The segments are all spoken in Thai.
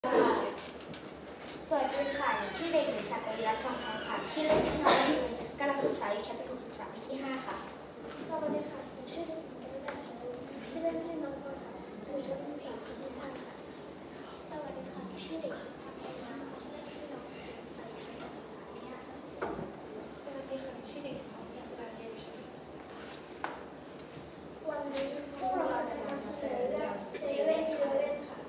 สวัสดีค่ะชื่อเด็กหญิงฉัตรวิรัตน์ทองแท้ค่ะชื่อเล่นชื่อน้องคือกำลังศึกษาอยู่ชั้นประถมศึกษาปีที่ 5ค่ะสวัสดีค่ะชื่อเด็กหญิงกฤษณาชื่อเล่นชื่อน้องพลค่ะอยู่ชั้นประถมศึกษาปีที่ 5ค่ะสวัสดีค่ะชื่อเด็กหญิงพัฒนาชื่อเล่นชื่อน้องอยู่ชั้นประถมศึกษาปีที่ 5ค่ะสวัสดีค่ะชื่อเด็กหญิงกฤษณาเรียนชั้นประถมศึกษาวันนี้พวกเราจะนำเสนอเรื่องเซเว่นอีเลฟเว่นค่ะ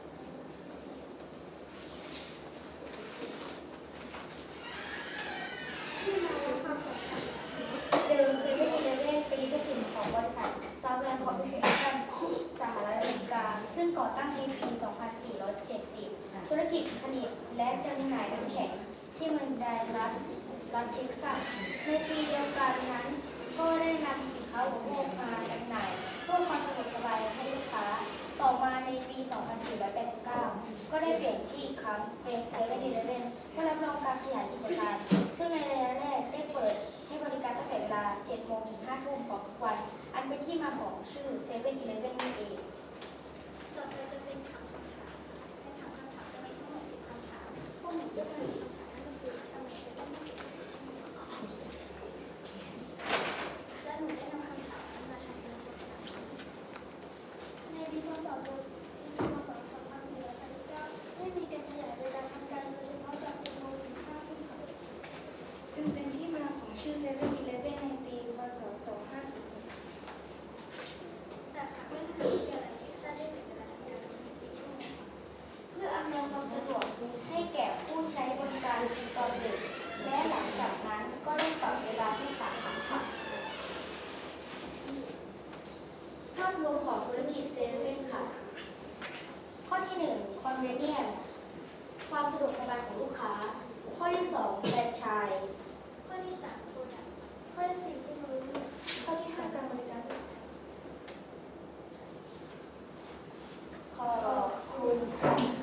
ที่มาและความสำคัญเดิมเซเว่นอีเลฟเว่นเป็นลิขสิทธิ์ของบริษัทซาวแวร์คอร์ปอเรชั่นสหรัฐอเมริกาซึ่งก่อตั้งในปี 2470 ธุรกิจผลิตและจำหน่ายน้ำแข็งที่เมืองดัลลัส รัฐเท็กซัสในปีเดียวกันนั้นก็ได้นำสินค้าอุปโภคมาจำหน่ายเพื่อความสะดวกสบายให้ลูกค้าต่อมาในปี 2489 ก็ได้เปลี่ยนชื่ออีกครั้งเป็นเซเว่นอีเลฟเว่นเพื่อรับรองการขยายกิจการซึ่งในระยะแรกได้เปิดให้บริการตั้งแต่เวลา 7 โมงถึง 5 ทุ่มของทุกวันอันเป็นที่มาของชื่อเซเว่นอีเลฟเว่นนี่เองต่อไปจะเป็นถามคำถามในถามคำถามจะมีทั้งหมด10คำถามพวกหนูจะมีคำถามนั่นก็คือทำไมจะต้องมีเอกสารและหนูได้นำคำถามนั้นมาทำเป็นบทความในปีพ.ศ. 2489ได้มีการขยายเวลาทำการโดยเฉพาะจาก7 โมงถึง 5 ทุ่มค่ะจึงเป็นที่มาของชื่อเซเว่นอีเลฟเว่นในปีพ.ศ. 2506 สาขาวิทยาลัยเท็กซัสได้ปิดเวลาทำการ24 ชั่วโมงเพื่ออำนวยความสะดวกให้แก่ผู้ใช้บริการตอนดึกและหลังจากนั้นก็ได้ปรับเวลาที่สาขาค่ะภาพรวมของธุรกิจเซเว่นค่ะข้อที่ 1 convenience ความสะดวกสบายของลูกค้าข้อที่ 2 แฟรนไชส์ข้อที่ 3 โปรดักต์ข้อที่ 4 เทคโนโลยีข้อที่ 5 การบริการขอบคุณค่ะ